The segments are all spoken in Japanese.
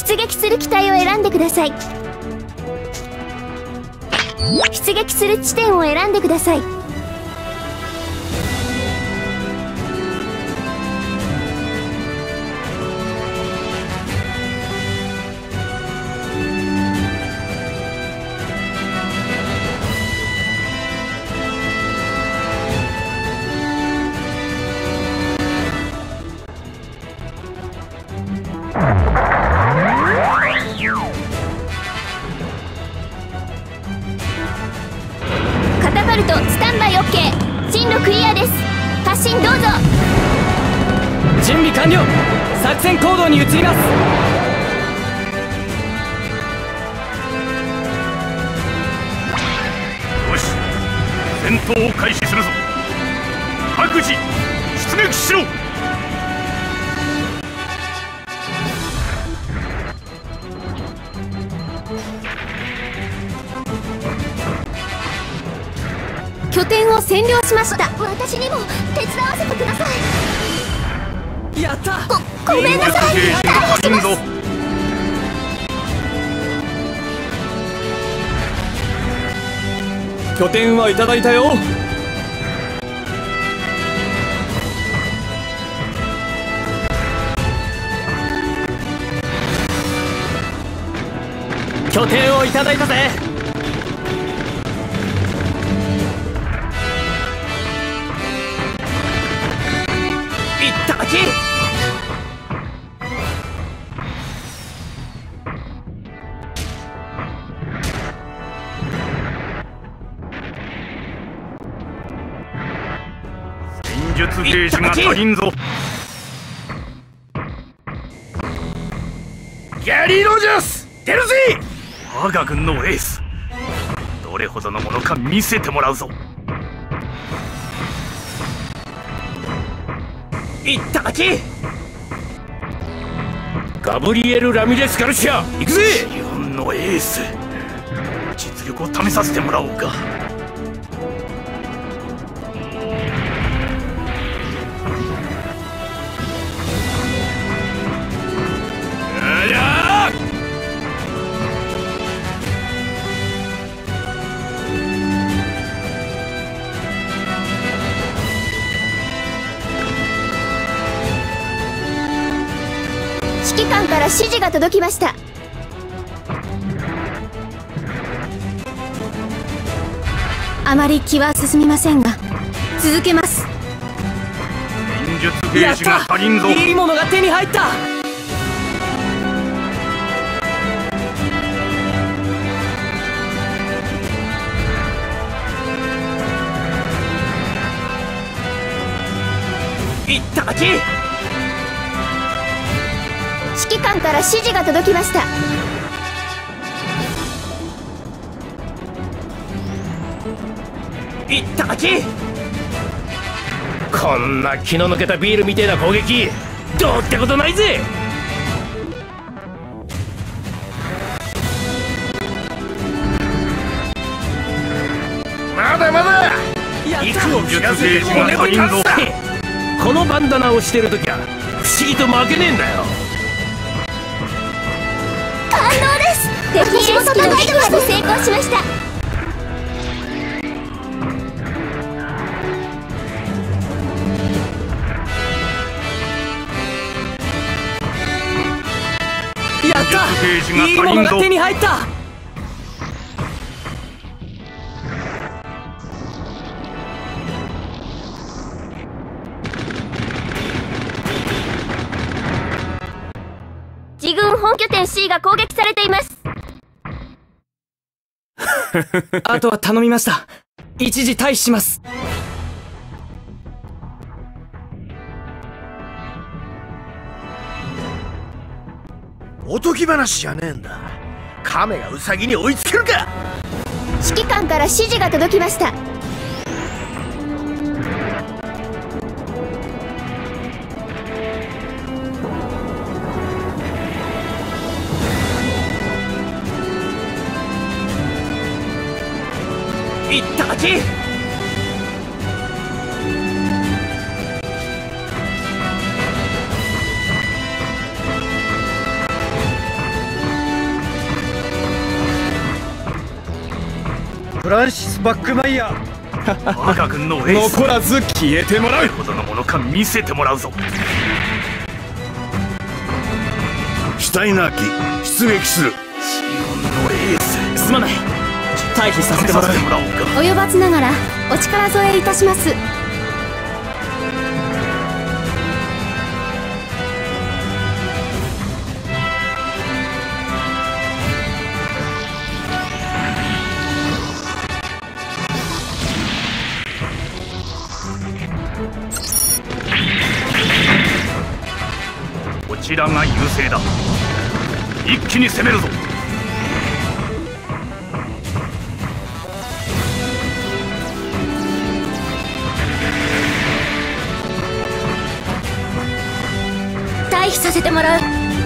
出撃する機体を選んでください。出撃する地点を選んでください。カタパルトスタンバイ OK。 進路クリアです。発進どうぞ。 準備完了。作戦行動に移ります。 よし、戦闘を開始するぞ。各自出撃しろ。 拠点を占領しました。私にも手伝わせてください。 やった。 ごめんなさい。 退陣ぞ。 拠点はいただいたよ。拠点をいただいたぜ。いっただき。 戦術ゲージが足りんぞ。ギャリー・ロジャース出るぜ。我が軍のエース、どれほどのものか見せてもらうぞ。 いっただき。ガブリエル・ラミレス・ガルシア行くぜ。 日本のエース、実力を試させてもらおうか。 指揮官から指示が届きました。あまり気は進みませんが続けます。 戦術ゲージが足りんぞ。 いいものが手に入った。いっただき。 指揮官から指示が届きました。 いっただき。こんな気の抜けたビールみてえな攻撃どうってことないぜ。 まだまだ幾を聞かせて骨も立つだ。 このバンダナをしてるときは不思議と負けねえんだよ。 感動です。敵レスキューミッション成功しました。 やった。いいものが手に入った。 自軍本拠点 C が攻撃されています。 あとは頼みました。一時退避します。 おとぎ話じゃねえんだ。亀がウサギに追いつけるか。 指揮官から指示が届きました。 いっただき。 フランシス・バックマイヤー。 我が軍のエース、 残らず消えてもらう。 どれほどのものか見せてもらうぞ。 シュタイナー機出撃する。 日本のエース、 すまない。退避させてもらう。 もらおうか。 及ばずながらお力添えいたします。 こちらが優勢だ。一気に攻めるぞ。 退避させてもらう。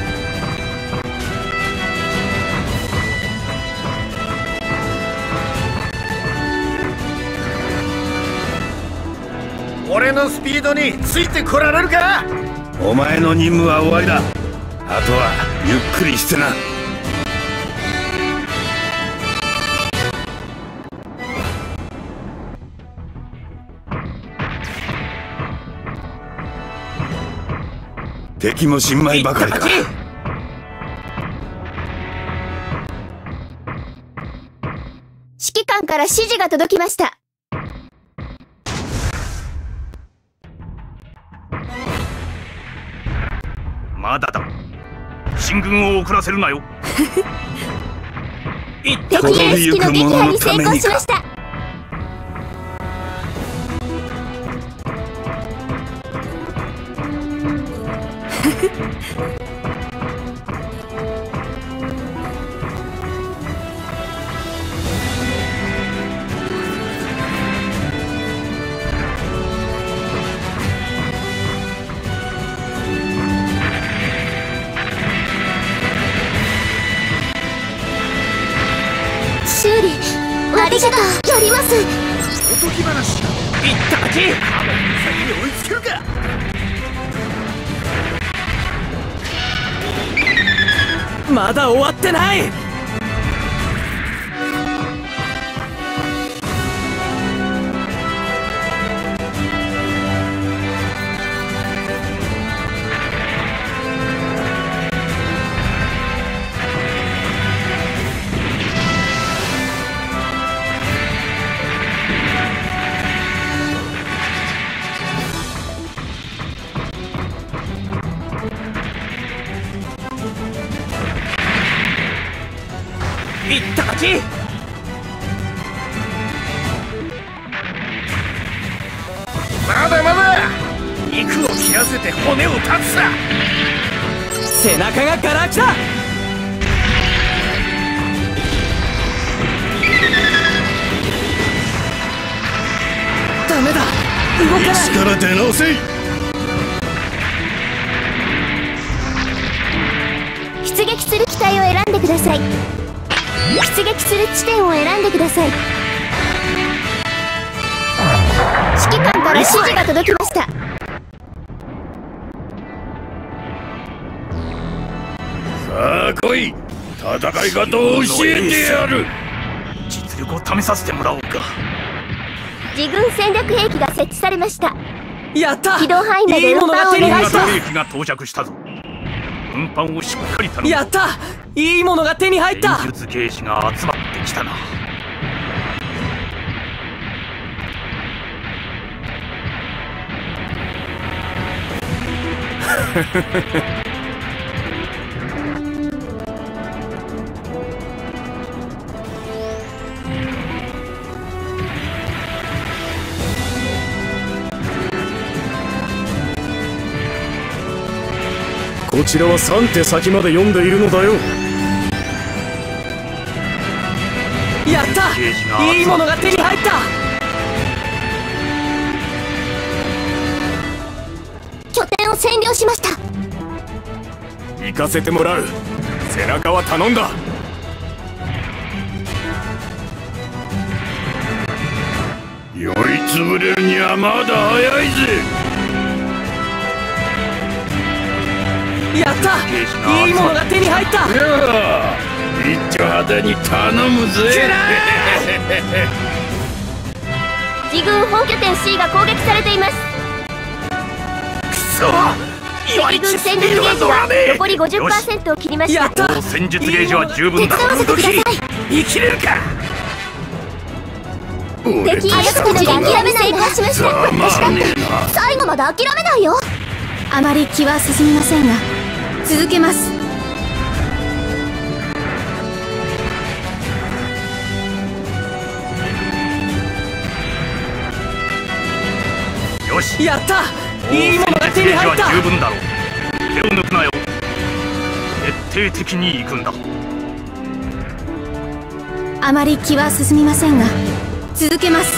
俺のスピードについてこられるか。 お前の任務は終わりだ。あとはゆっくりしてな。敵も新米ばかりか。 指揮官から指示が届きました。 まだだ。進軍を遅らせるなよ。 敵兵式の撃破に成功しました。修理ありがとう。やります。 おとぎ話。 いっただき。 先に追いつけるか。 まだ終わってない。いっただき。 まだまだ。肉を切らせて骨を断つさ。 背中がガラ空きだ。ダメだ、動かない。 一から出直せ。 出撃する機体を選んでください。出撃する地点を選んでください。指揮官から指示が届きました。 さあ来い。戦い方を教えてやる。 実力を試させてもらおうか。 自軍戦略兵器が設置されました。 やった。 機動範囲まで運いいものが搬をお願い手に入っします。 兵器が到着したぞ。運搬をしっかり頼む。 やった。いいものが手に入った。 戦術ゲージが集まってきたな。 こちらは3手先まで読んでいるのだよ。 やった。いいものが手に入った。 拠点を占領しました。 行かせてもらう。背中は頼んだ。 酔いつぶれるにはまだ早いぜ。 やった。いいものが手に入った。 一丁派手に頼むぜ。 自軍本拠点 C が攻撃されています。 くそ、 敵軍戦力ゲージが残り 50% を切りました。 やったもう戦術ゲージは十分だ。 手伝わせてください。 生きれるか。 敵あやつたちが諦めないでしました。私だって最後まで諦めないよ。あまり気は進みませんが続けます。 よし、 やった。いいものが手に入った。 十分だろう。手を抜くなよ。徹底的に行くんだ。 あまり気は進みませんが続けます。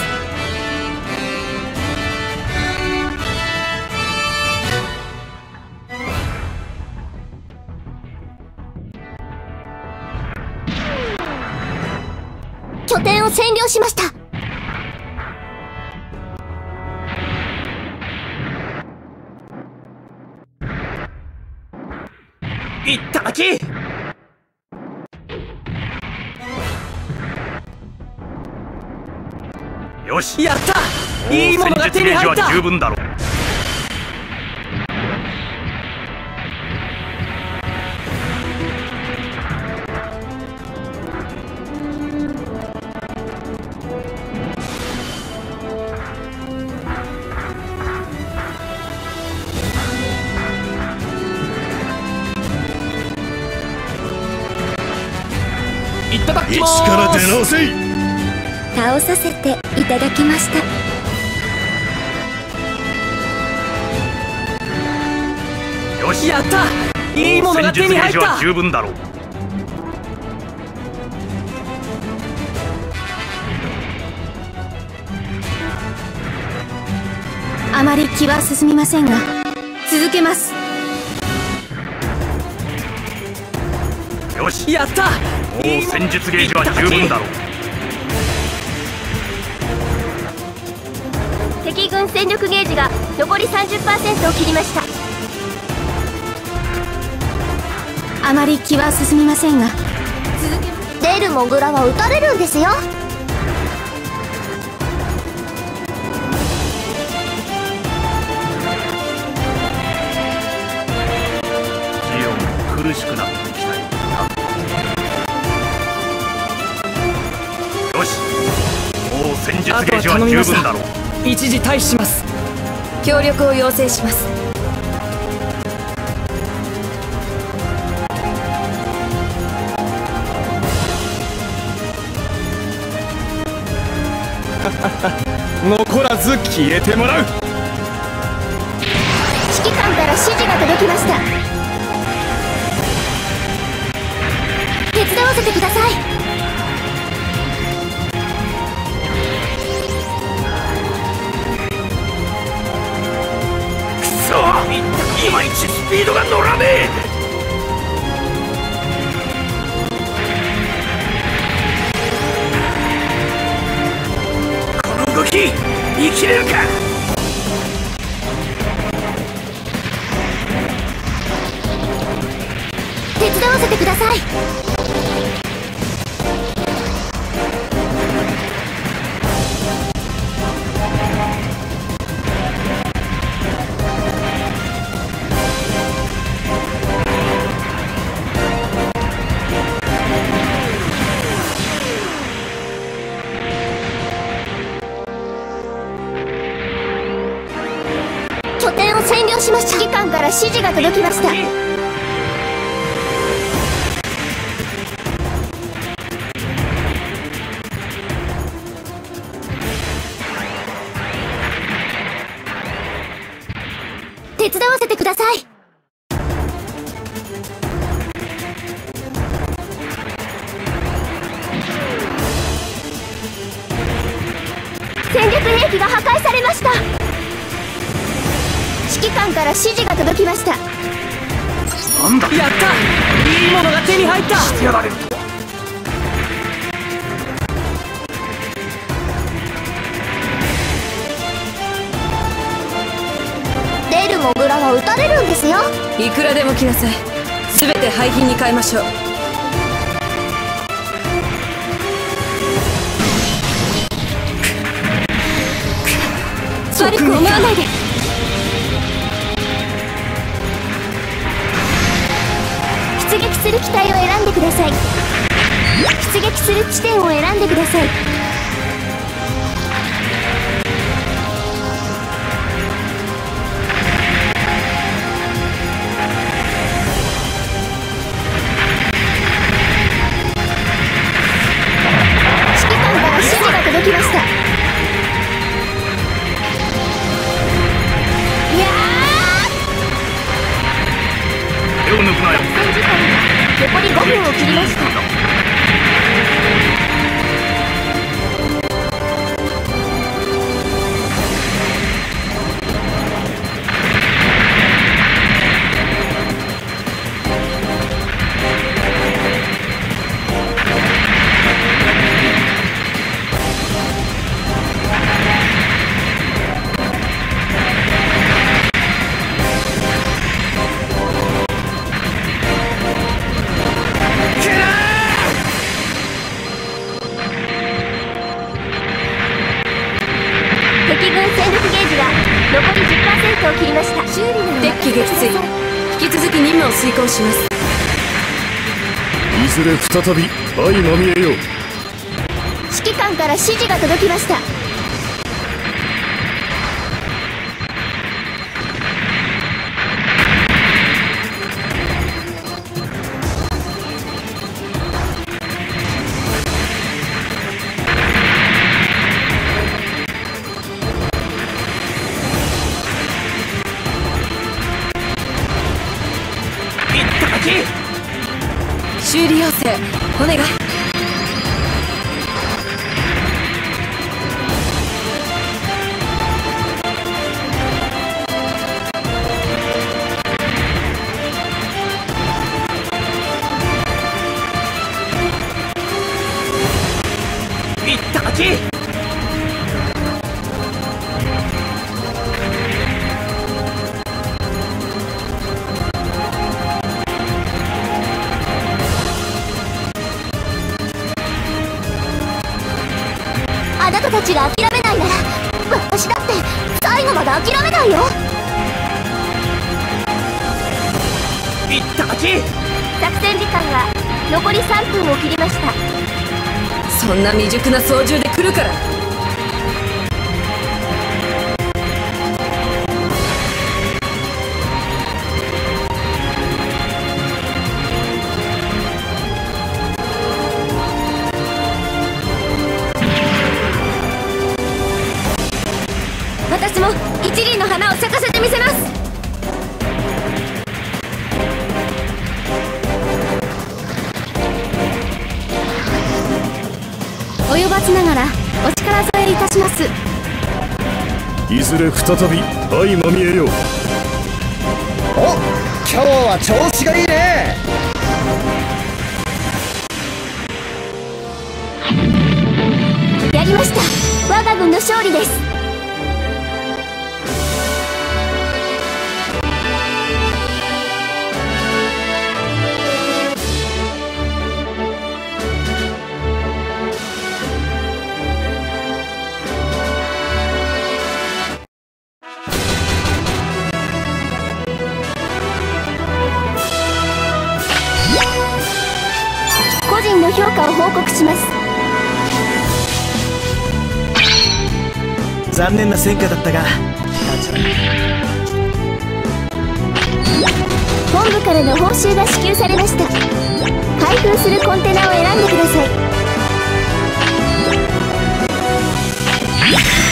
拠点を占領しました。 いっただき。 よし、 やった。いいものが手に入った。 十分だろう。 いただきます。 一から出直せい。 倒させていただきました。 よし、 やった。いいものが手に入った。 十分だろう。 あまり気は進みませんが続けます。 よし、 やった。 もう戦術ゲージは十分だろう。 敵軍戦力ゲージが残り 30% を切りました。あまり気は進みませんが続けます。出るモグラは撃たれるんですよ。 ジオンも苦しくなってきたよ。よし、もう戦術ゲージは十分だろう。 一時退避します。 協力を要請します。 残らず消えてもらう。 指揮官から指示が届きました。手伝わせてください。 いまいちスピードが乗らねえ。この動き生きれるか。 手伝わせてください。拠点を占領しました。指揮官から指示が届きました。手伝わせてください。戦略兵器が破壊されました。指揮官から指示が届きました。 なんだ、 やった。いいものが手に入った。 してやられるとは。 出るモグラは撃たれるんですよ。 いくらでも来なさい。全て廃品に変えましょう。 悪く思わないで。出撃する機体を選んでください。出撃する地点を選んでください。指揮官から指示が届きました。いやー、 手を抜くなよ。 作戦時間が残り5分を切りました。敵軍戦力ゲージが残り 10% を切りました。修理なら敵機撃墜。引き続き任務を遂行します。 いずれ再び相まみえよう。 指揮官から指示が届きました。 修理要請お願い。 いっただき。 あなたたちが諦めないなら私だって最後まで諦めないよ。 いっただき。 作戦時間が残り3分を切りました。 そんな未熟な操縦で来るから。私も一輪の花を咲かせてみせます。及ばずながらお力添えいたします。 いずれ再び相まみえよう。 お、今日は調子がいいね。 やりました。我が軍の勝利です。個人の評価を報告します。 残念な戦果だったが、 本部からの報酬が支給されました。開封するコンテナを選んでください。